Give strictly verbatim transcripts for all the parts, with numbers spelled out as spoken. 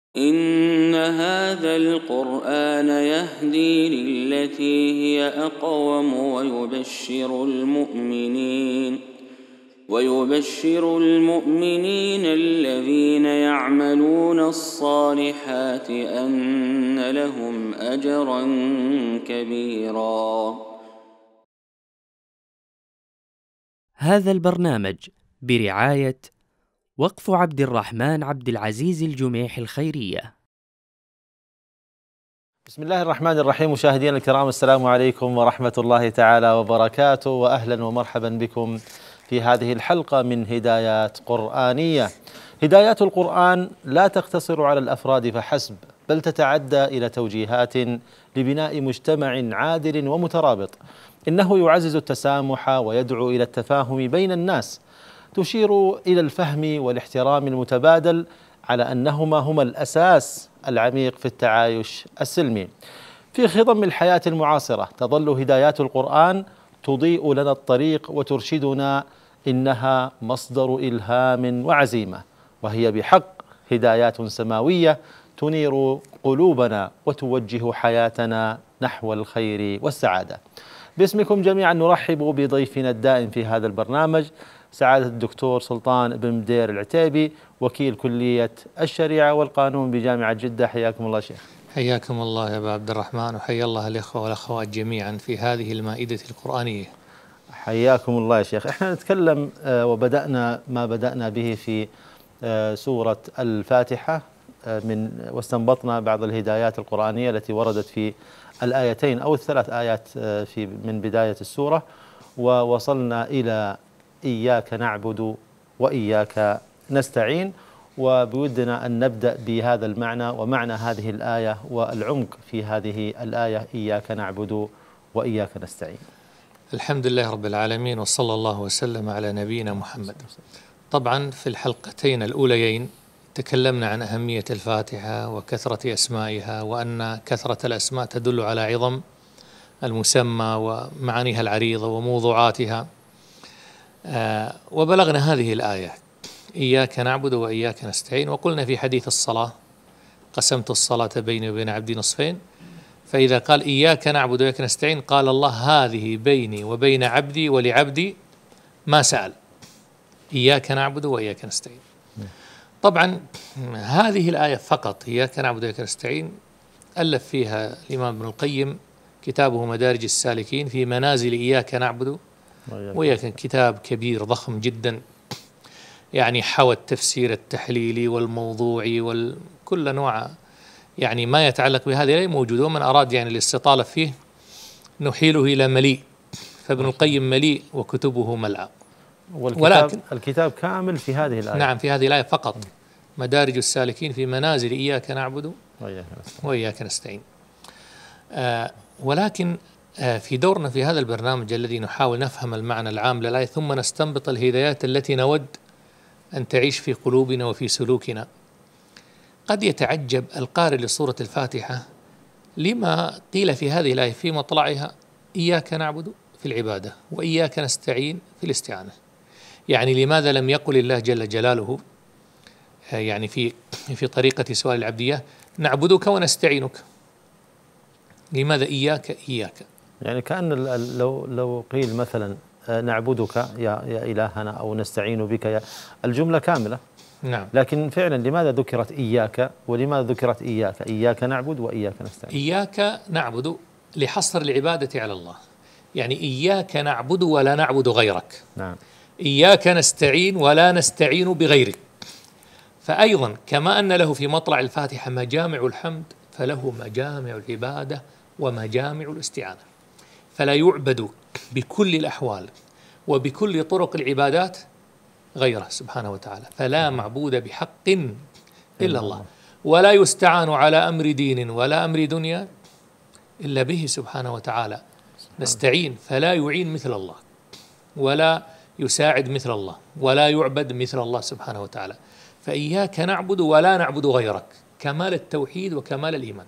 إن هذا القرآن يهدي للتي هي أقوم ويبشر المؤمنين ويبشر المؤمنين الذين يعملون الصالحات أن لهم أجرا كبيرا. هذا البرنامج برعاية وقف عبد الرحمن عبد العزيز الجميح الخيرية. بسم الله الرحمن الرحيم. مشاهدينا الكرام، السلام عليكم ورحمة الله تعالى وبركاته، وأهلا ومرحبا بكم في هذه الحلقة من هدايات قرآنية. هدايات القرآن لا تقتصر على الأفراد فحسب، بل تتعدى إلى توجيهات لبناء مجتمع عادل ومترابط. إنه يعزز التسامح ويدعو إلى التفاهم بين الناس، تشير إلى الفهم والاحترام المتبادل على أنهما هما الأساس العميق في التعايش السلمي. في خضم الحياة المعاصرة تظل هدايات القرآن تضيء لنا الطريق وترشدنا، إنها مصدر إلهام وعزيمة، وهي بحق هدايات سماوية تنير قلوبنا وتوجه حياتنا نحو الخير والسعادة. باسمكم جميعا نرحب بضيفنا الدائم في هذا البرنامج، سعادة الدكتور سلطان بن مدير العتيبي، وكيل كلية الشريعة والقانون بجامعة جدة. حياكم الله شيخ. حياكم الله يا أبا عبد الرحمن، وحيا الله الإخوة والأخوات جميعا في هذه المائدة القرآنية. حياكم الله يا شيخ. احنا نتكلم وبدأنا ما بدأنا به في سورة الفاتحة من واستنبطنا بعض الهدايات القرآنية التي وردت في الآيتين أو الثلاث آيات في من بداية السورة، ووصلنا إلى إياك نعبد وإياك نستعين، وبودنا أن نبدأ بهذا المعنى ومعنى هذه الآية والعمق في هذه الآية، إياك نعبد وإياك نستعين. الحمد لله رب العالمين، وصلى الله وسلم على نبينا محمد. طبعا في الحلقتين الأوليين تكلمنا عن أهمية الفاتحة وكثرة أسمائها، وأن كثرة الأسماء تدل على عظم المسمى ومعانيها العريضة وموضوعاتها. آه وبلغنا هذه الآية إياك نعبد وإياك نستعين، وقلنا في حديث الصلاة قسمت الصلاة بيني وبين عبدي نصفين، فإذا قال إياك نعبد وإياك نستعين قال الله هذه بيني وبين عبدي ولعبدي ما سأل، إياك نعبد وإياك نستعين. طبعا هذه الآية فقط إياك نعبد وإياك نستعين ألف فيها الإمام ابن القيم كتابه مدارج السالكين في منازل إياك نعبد وإياك، كتاب كبير ضخم جدا، يعني حوى التفسير التحليلي والموضوعي وكل أنواع يعني ما يتعلق بهذه الآية موجود، ومن أراد يعني الاستطالة فيه نحيله إلى مليء، فابن القيم مليء وكتبه ملأى. ولكن الكتاب كامل في هذه الآية. نعم، في هذه الآية فقط. مدارج السالكين في منازل إياك نعبد وإياك نستعين. آه ولكن آه في دورنا في هذا البرنامج الذي نحاول نفهم المعنى العام للآية ثم نستنبط الهدايات التي نود أن تعيش في قلوبنا وفي سلوكنا، قد يتعجب القارئ لسورة الفاتحة لما قيل في هذه الآية في مطلعها إياك نعبد في العبادة وإياك نستعين في الاستعانة. يعني لماذا لم يقل الله جل جلاله يعني في في طريقة سؤال العبدية نعبدك ونستعينك؟ لماذا إياك إياك؟ يعني كأن لو لو قيل مثلا نعبدك يا يا إلهنا أو نستعين بك يا، الجملة كاملة. نعم. لكن فعلا لماذا ذكرت إياك ولماذا ذكرت إياك؟ إياك نعبد وإياك نستعين. إياك نعبد لحصر العبادة على الله، يعني إياك نعبد ولا نعبد غيرك. نعم. إياك نستعين ولا نستعين بغيرك. فأيضا كما أن له في مطلع الفاتحة مجامع الحمد، فله مجامع العبادة ومجامع الاستعانة، فلا يعبد بكل الأحوال وبكل طرق العبادات غيره سبحانه وتعالى، فلا معبود بحق إلا الله، ولا يستعان على أمر دين ولا أمر دنيا إلا به سبحانه وتعالى نستعين، فلا يعين مثل الله ولا يساعد مثل الله ولا يعبد مثل الله سبحانه وتعالى. فإياك نعبد ولا نعبد غيرك، كمال التوحيد وكمال الإيمان.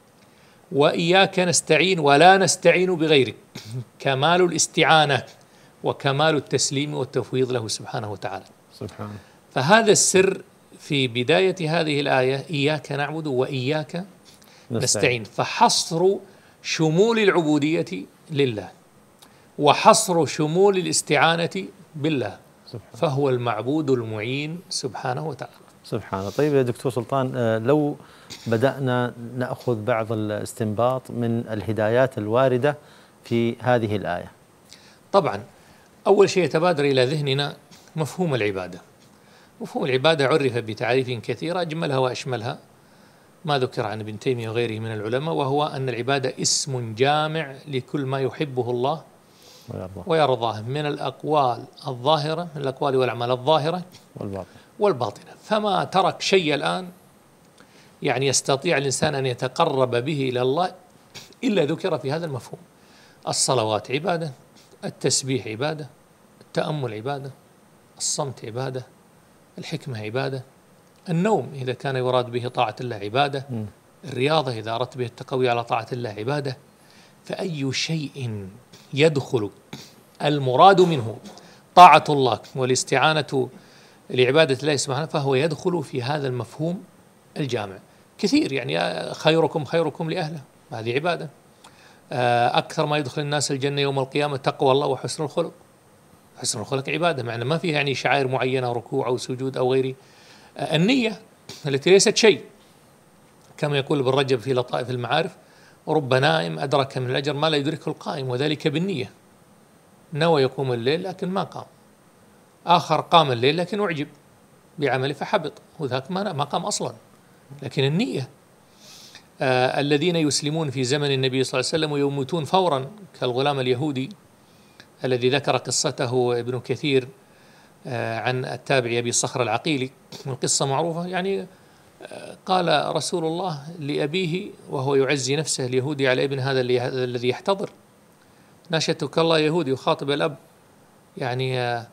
وإياك نستعين ولا نستعين بغيرك، كمال الاستعانة وكمال التسليم والتفويض له سبحانه وتعالى. سبحانه. فهذا السر في بداية هذه الآية إياك نعبد وإياك نستعين, نستعين. فحصر شمول العبودية لله وحصر شمول الاستعانة بالله، فهو المعبود المعين سبحانه وتعالى. سبحانه. طيب يا دكتور سلطان، لو بدأنا نأخذ بعض الاستنباط من الهدايات الواردة في هذه الآية. طبعا أول شيء يتبادر إلى ذهننا مفهوم العبادة. مفهوم العبادة عرف بتعريف كثيرة أجملها وأشملها ما ذكر عن ابن تيمية وغيره من العلماء، وهو أن العبادة اسم جامع لكل ما يحبه الله ويرضاه من الأقوال الظاهرة، من الأقوال والأعمال الظاهرة والباطنة. فما ترك شيء الآن يعني يستطيع الإنسان أن يتقرب به إلى الله إلا ذكر في هذا المفهوم. الصلوات عبادة، التسبيح عبادة، التأمل عبادة، الصمت عبادة، الحكمة عبادة، النوم إذا كان يراد به طاعة الله عبادة، الرياضة إذا أردت به التقوي على طاعة الله عبادة. فأي شيء يدخل المراد منه طاعة الله والاستعانة لعبادة الله سبحانه فهو يدخل في هذا المفهوم الجامع. كثير يعني خيركم خيركم لأهله، هذه عبادة. أكثر ما يدخل الناس الجنة يوم القيامة تقوى الله وحسن الخلق. حسن الخلق عبادة، معنى ما فيه يعني شعائر معينة ركوع أو سجود أو غيره. النية التي ليست شيء، كما يقول ابن رجب في لطائف المعارف: رب نائم أدرك من الأجر ما لا يدركه القائم، وذلك بالنية. نوى يقوم الليل لكن ما قام، آخر قام الليل لكن أعجب بعمله فحبط، وذاك ما قام أصلا. لكن النية. آه الذين يسلمون في زمن النبي صلى الله عليه وسلم ويموتون فورا كالغلام اليهودي الذي ذكر قصته ابن كثير آه عن التابعي أبي صخر العقيلي، القصة معروفة. يعني آه قال رسول الله لأبيه وهو يعزي نفسه اليهودي على ابن هذا الذي يحتضر: ناشدتك الله يهودي، يخاطب الأب يعني آه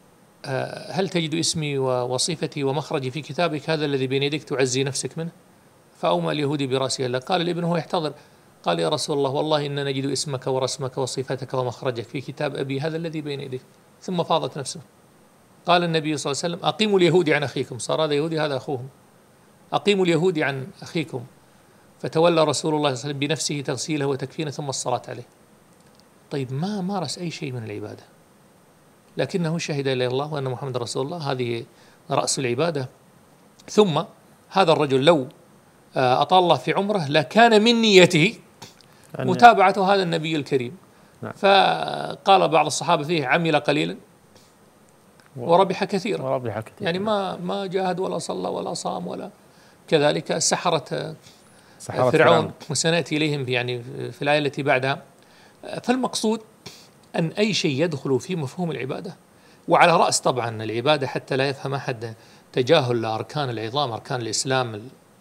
هل تجد اسمي ووصيفتي ومخرجي في كتابك هذا الذي بين يديك تعزي نفسك منه؟ فأومى اليهودي برأسه. لا. قال الابن هو يحتضر، قال: يا رسول الله والله إن نجد اسمك ورسمك وصفتك ومخرجك في كتاب أبي هذا الذي بين يديك. ثم فاضت نفسه. قال النبي صلى الله عليه وسلم: أقيموا اليهودي عن أخيكم. صار هذا يهودي هذا أخوهم. أقيموا اليهودي عن أخيكم. فتولى رسول الله صلى الله عليه وسلم بنفسه تغسيله وتكفينه ثم الصلاة عليه. طيب ما مارس أي شيء من العبادة، لكنه شهد إلى الله وأن محمد رسول الله، هذه رأس العبادة. ثم هذا الرجل لو أطال الله في عمره لكان من نيته متابعة هذا النبي الكريم. نعم. فقال بعض الصحابة فيه: عمل قليلا وربح كثيرا. وربح كثيرا. يعني ما ما جاهد ولا صلى ولا صام ولا كذلك سحرة فرعون، وسنأتي إليهم يعني في الآية التي بعدها. فالمقصود أن أي شيء يدخل في مفهوم العبادة، وعلى رأس طبعا العبادة حتى لا يفهم أحد تجاهل لأركان العظام، أركان الإسلام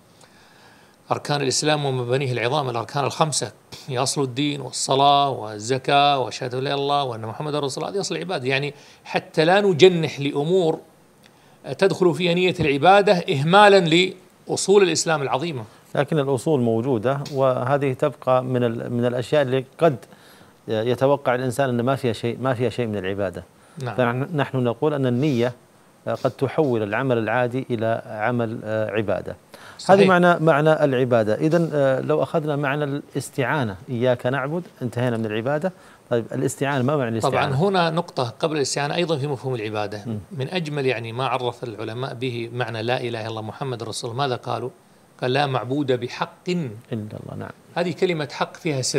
أركان الإسلام ومبانيه العظام، الأركان الخمسة هي أصل الدين، والصلاة والزكاة وشهادة لا إله إلا الله وأن محمد رسول الله، هذه أصل العبادة. يعني حتى لا نجنح لأمور تدخل فيها نية العبادة إهمالا لأصول الإسلام العظيمة. لكن الأصول موجودة، وهذه تبقى من من الأشياء اللي قد يتوقع الإنسان أن ما فيها شيء ما فيها شيء من العبادة. نعم. فنحن نقول أن النية قد تحول العمل العادي إلى عمل عبادة. صحيح. هذه معنى معنى العبادة. إذن لو أخذنا معنى الاستعانة، إياك نعبد، انتهينا من العبادة. طيب الاستعانة، ما معنى الاستعانة؟ طبعا هنا نقطة قبل الاستعانة أيضا في مفهوم العبادة. م. من أجمل يعني ما عرف العلماء به معنى لا إله إلا الله محمد رسول الله، ماذا قالوا؟ قال: لا معبود بحق إلا الله. نعم. هذه كلمة حق فيها سر،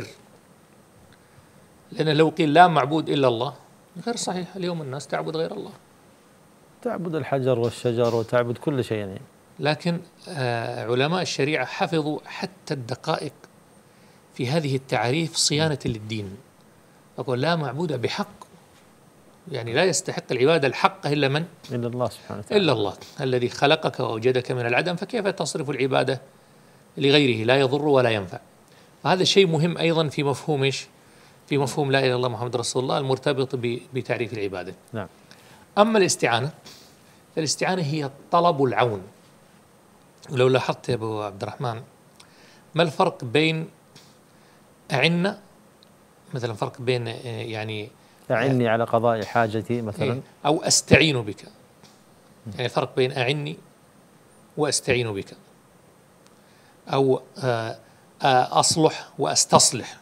لأن لو قيل لا معبود إلا الله غير صحيح. اليوم الناس تعبد غير الله، تعبد الحجر والشجر وتعبد كل شيء يعني. لكن آه علماء الشريعة حفظوا حتى الدقائق في هذه التعريف صيانة للدين. أقول لا معبود بحق، يعني لا يستحق العبادة الحق إلا من؟ إلا الله سبحانه وتعالى. إلا الله الذي خلقك وأوجدك من العدم، فكيف تصرف العبادة لغيره لا يضر ولا ينفع؟ فهذا شيء مهم أيضا في مفهوم إيش؟ في مفهوم لا إله إلا الله محمد رسول الله المرتبط بتعريف العبادة. نعم. أما الاستعانة، فالاستعانة هي طلب العون. ولو لاحظت يا أبو عبد الرحمن، ما الفرق بين أعنا مثلا، فرق بين يعني أعني على قضاء حاجتي مثلا، أو أستعين بك، يعني فرق بين أعني وأستعين بك، أو أصلح وأستصلح.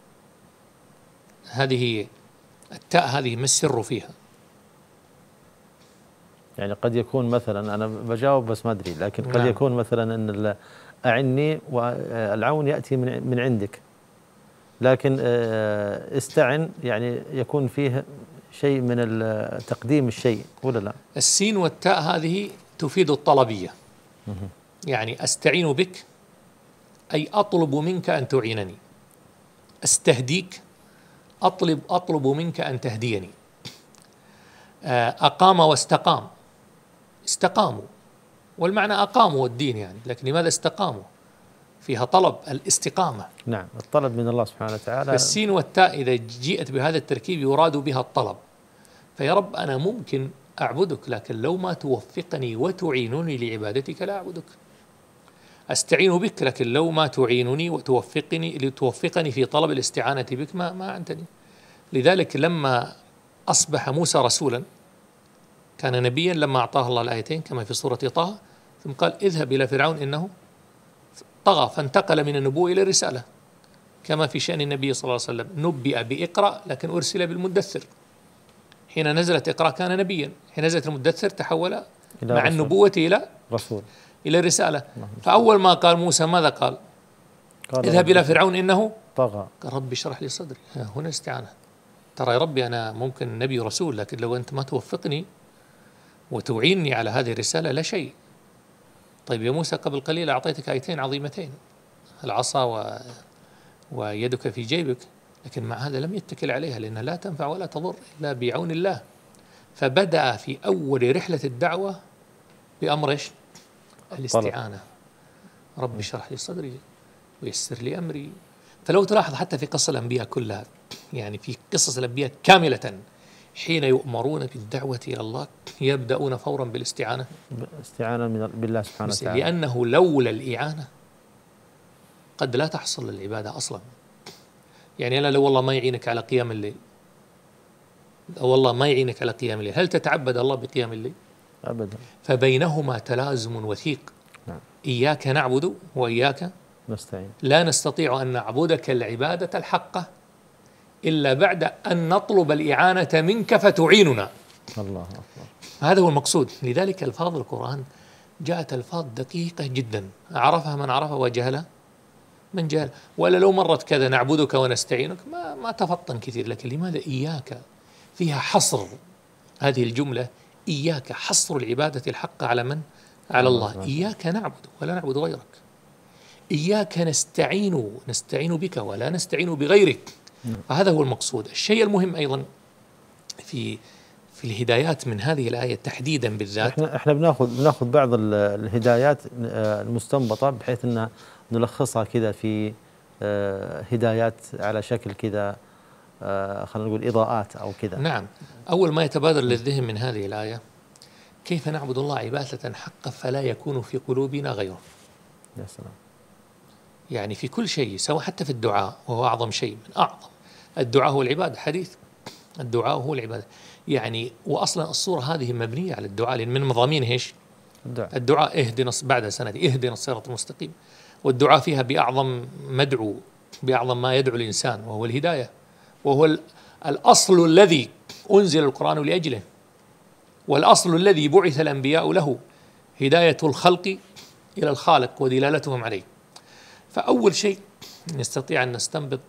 هذه التاء هذه ما السر فيها؟ يعني قد يكون مثلا، أنا بجاوب بس ما أدري، لكن قد نعم. يكون مثلا أن أعني والعون يأتي من من عندك، لكن استعن يعني يكون فيه شيء من تقديم الشيء ولا لا؟ السين والتاء هذه تفيد الطلبية، يعني أستعين بك أي أطلب منك أن تعينني، أستهديك أطلب أطلب منك أن تهديني. أقام واستقام، استقاموا، والمعنى أقاموا الدين يعني، لكن لماذا استقاموا؟ فيها طلب الاستقامة. نعم، الطلب من الله سبحانه وتعالى. فالسين والتاء إذا جيءت بهذا التركيب يراد بها الطلب. فيا رب أنا ممكن أعبدك، لكن لو ما توفقني وتعينني لعبادتك لا أعبدك. أستعين بك، لكن لو ما تعينني وتوفقني لتوفقني في طلب الاستعانة بك ما ما أنتني. لذلك لما أصبح موسى رسولا كان نبيا، لما أعطاه الله الآيتين كما في سورة طه، ثم قال اذهب إلى فرعون إنه طغى، فانتقل من النبوة إلى الرسالة، كما في شأن النبي صلى الله عليه وسلم، نبئ بإقرأ لكن أرسل بالمدثر. حين نزلت إقرأ كان نبيا، حين نزلت المدثر تحول مع رسول. النبوة إلى رسول، إلى الرسالة. فأول ما قال موسى ماذا قال؟ قال اذهب إلى فرعون إنه طغى. قال ربي اشرح لي صدري. هنا استعانة. ترى يا ربي أنا ممكن نبي رسول، لكن لو أنت ما توفقني وتعينني على هذه الرسالة لا شيء. طيب يا موسى قبل قليل أعطيتك آيتين عظيمتين، العصا و... ويدك في جيبك، لكن مع هذا لم يتكل عليها لأنها لا تنفع ولا تضر إلا بعون الله. فبدأ في أول رحلة الدعوة بأمر إيش؟ الاستعانة. رب اشرح لي صدري ويسر لي أمري. فلو تلاحظ حتى في قصص الأنبياء كلها، يعني في قصص الأنبياء كاملة حين يؤمرون بالدعوة إلى الله يبدأون فورا بالاستعانة، استعانة من بالله سبحانه وتعالى، لأنه لولا الإعانة قد لا تحصل العبادة أصلا. يعني أنا لو والله ما يعينك على قيام الليل، أو والله ما يعينك على قيام الليل، هل تتعبد الله بقيام الليل؟ أبدا. فبينهما تلازم وثيق. نعم. إياك نعبد وإياك نستعين. لا نستطيع أن نعبدك العبادة الحقة إلا بعد أن نطلب الإعانة منك فتعيننا. الله أكبر. هذا هو المقصود. لذلك ألفاظ القرآن جاءت ألفاظ دقيقة جدا، عرفها من عرفها وجهلها من جهل. ولا لو مرت كذا نعبدك ونستعينك ما ما تفطن كثير. لكن لماذا إياك فيها حصر؟ هذه الجملة إياك حصر العبادة الحقة على من؟ على الله. إياك نعبد ولا نعبد غيرك، إياك نستعين نستعين بك ولا نستعين بغيرك. فهذا هو المقصود. الشيء المهم أيضا في في الهدايات من هذه الآية تحديدا بالذات، احنا احنا بناخذ بناخذ بعض الهدايات المستنبطة بحيث ان نلخصها كذا في هدايات على شكل كذا، خلينا نقول إضاءات أو كذا. نعم. أول ما يتبادر للذهن من هذه الآية كيف نعبد الله عبادة حقا فلا يكون في قلوبنا غيره. يا سلام. يعني في كل شيء، سواء حتى في الدعاء وهو أعظم شيء من أعظم. الدعاء هو العبادة، حديث الدعاء هو العبادة. يعني وأصلا الصورة هذه مبنية على الدعاء، لأن من مضامين إيش؟ الدعاء. الدعاء اهدنا بعد سنة اهدنا الصراط المستقيم. والدعاء فيها بأعظم مدعو، بأعظم ما يدعو الإنسان، وهو الهداية، وهو الأصل الذي أنزل القرآن لأجله، والأصل الذي بعث الأنبياء له، هداية الخلق إلى الخالق ودلالتهم عليه. فأول شيء نستطيع أن نستنبط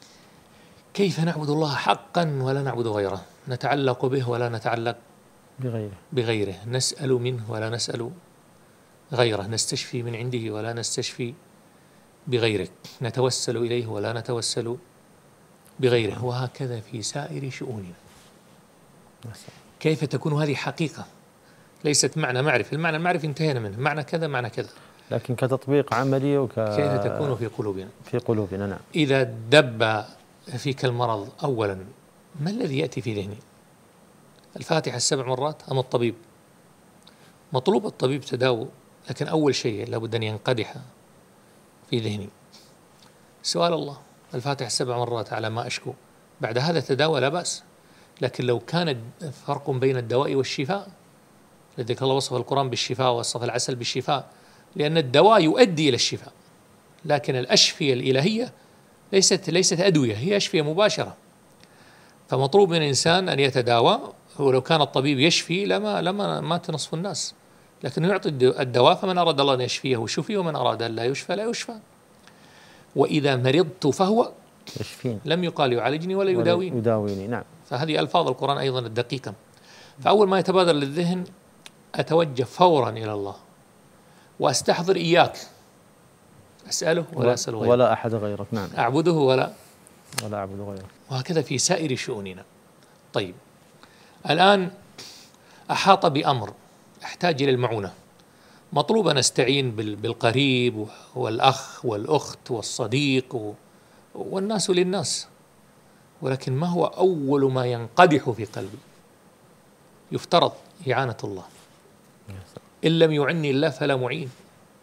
كيف نعبد الله حقا ولا نعبد غيره. نتعلق به ولا نتعلق بغيره بغيره نسأل منه ولا نسأل غيره، نستشفي من عنده ولا نستشفي بغيره، نتوسل إليه ولا نتوسل بغيره، وهكذا في سائر شؤوننا. كيف تكون هذه حقيقة ليست معنى معرفة؟ المعنى المعرفة انتهينا منه، معنى كذا معنى كذا، لكن كتطبيق عملي وك كيف تكون في قلوبنا في قلوبنا. نعم. إذا دب فيك المرض أولا ما الذي يأتي في ذهني؟ الفاتحة السبع مرات أم الطبيب؟ مطلوب الطبيب تداوى، لكن أول شيء لابد أن ينقدح في ذهني سؤال الله. الفاتحة السبع مرات على ما أشكو، بعد هذا تداوى لا بأس. لكن لو كان فرق بين الدواء والشفاء لذلك الله وصف القرآن بالشفاء ووصف العسل بالشفاء، لأن الدواء يؤدي إلى الشفاء، لكن الأشفية الإلهية ليست ليست أدوية، هي أشفية مباشرة. فمطلوب من الإنسان أن يتداوى، ولو كان الطبيب يشفي لما لما مات نصف الناس، لكنه يعطي الدواء، فمن أراد الله أن يشفيه شفي، ومن أراد أن لا يشفى لا يشفى. وإذا مرضت فهو يشفين، لم يقال يعالجني ولا يداويني. يداويني نعم. فهذه ألفاظ القرآن أيضا الدقيقة. فأول ما يتبادر للذهن أتوجه فورا إلى الله وأستحضر إياك، أسأله ولا أسأل غيره، ولا أحد غيرك، نعم، أعبده ولا ولا أعبد غيرك، وهكذا في سائر شؤوننا. طيب الآن أحاط بأمر أحتاج إلى المعونة، مطلوب أن أستعين بالقريب والأخ والأخت والصديق والناس للناس، ولكن ما هو أول ما ينقدح في قلبي؟ يفترض إعانة الله. إن لم يعني الله فلا معين،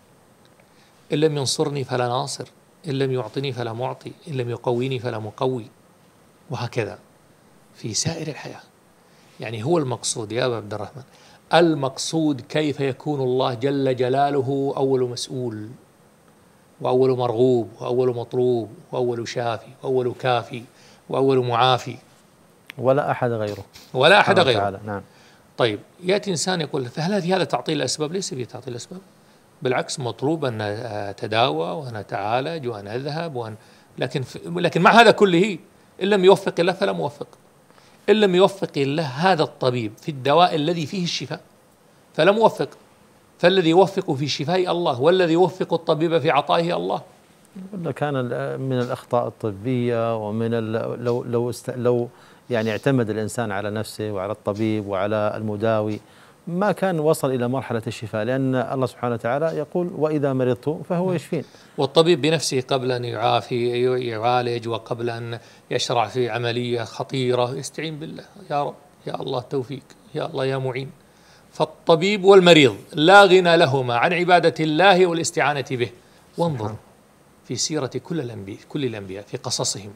إن لم ينصرني فلا ناصر، إن لم يعطني فلا معطي، إن لم يقويني فلا مقوي، وهكذا في سائر الحياة. يعني هو المقصود يا أبا عبد الرحمن، المقصود كيف يكون الله جل جلاله أول مسؤول وأول مرغوب وأول مطلوب وأول شافي وأول كافي وأول معافي، ولا أحد غيره، ولا أحد غيره. نعم. طيب يأتي إنسان يقول فهل هذا تعطيل الأسباب؟ ليس فيه تعطيل الأسباب، بالعكس مطلوب أن أتداوى وأن أتعالج وأن أذهب وأن لكن لكن مع هذا كله إن لم يوفق الله فلا موفق. إن لم يوفق الله هذا الطبيب في الدواء الذي فيه الشفاء فلا موفق، فالذي يوفق في شفاء الله، والذي يوفق الطبيب في عطائه الله. كان من الأخطاء الطبية ومن لو لو لو يعني اعتمد الإنسان على نفسه وعلى الطبيب وعلى المداوي ما كان وصل إلى مرحلة الشفاء، لأن الله سبحانه وتعالى يقول وإذا مرضت فهو يشفين. والطبيب بنفسه قبل أن يعافي يعالج وقبل أن يشرع في عملية خطيرة يستعين بالله، يا رب يا الله التوفيق، يا الله يا معين. فالطبيب والمريض لا غنى لهما عن عبادة الله والاستعانة به. وانظر في سيرة كل الأنبياء كل الأنبياء في قصصهم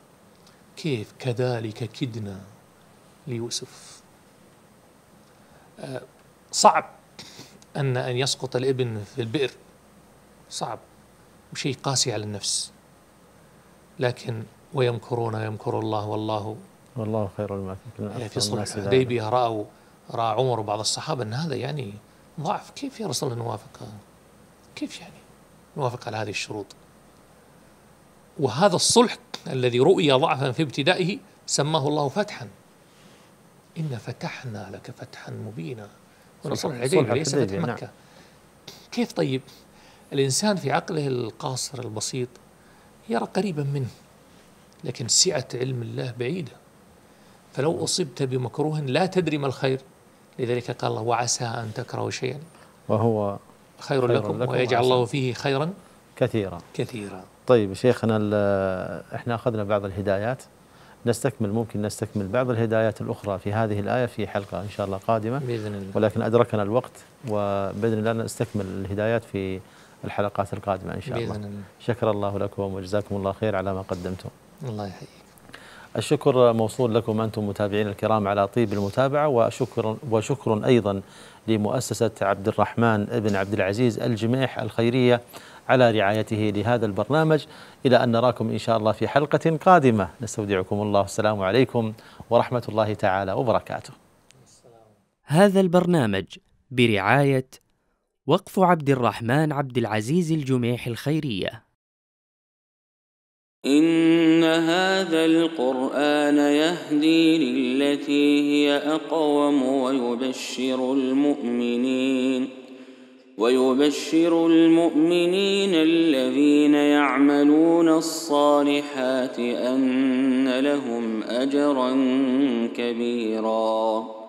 كيف كذلك كدنا ليوسف. صعب أن أن يسقط الابن في البئر، صعب وشيء قاسي على النفس، لكن ويمكرون ويمكر الله والله والله خير الماكرين. في صلح الحديبية رأوا رأى عمر وبعض الصحابة أن هذا يعني ضعف، كيف يا رسول الله نوافق؟ كيف يعني نوافق على هذه الشروط؟ وهذا الصلح الذي رؤي ضعفا في ابتدائه سماه الله فتحا، إن فتحنا لك فتحا مبينا. صلح الحديبية ليس فتح مكة. نعم. كيف طيب الإنسان في عقله القاصر البسيط يرى قريبا منه، لكن سعة علم الله بعيدة. فلو أصبت بمكروه لا تدري ما الخير، لذلك قال الله وعسى أن تكرهوا شيئا وهو خير, خير لكم, لكم ويجعل الله فيه خيرا كثيرا كثيرا. طيب شيخنا، احنا أخذنا بعض الهدايات، نستكمل ممكن نستكمل بعض الهدايات الأخرى في هذه الآية في حلقة إن شاء الله قادمة بإذن الله، ولكن أدركنا الوقت، وبإذن الله نستكمل الهدايات في الحلقات القادمة إن شاء الله. بإذن الله. شكر الله لكم وجزاكم الله خير على ما قدمتم. الله يحييك. الشكر موصول لكم أنتم متابعين الكرام على طيب المتابعة، وشكر وشكر أيضا لمؤسسة عبد الرحمن بن عبد العزيز الجميح الخيرية على رعايته لهذا البرنامج. إلى أن نراكم إن شاء الله في حلقة قادمة، نستودعكم الله، السلام عليكم ورحمة الله تعالى وبركاته. هذا البرنامج برعاية وقف عبد الرحمن عبد العزيز الجميح الخيرية. إن هذا القرآن يهدي للتي هي أقوم ويبشر المؤمنين ويبشر المؤمنين الذين يعملون الصالحات أن لهم أجرا كبيرا.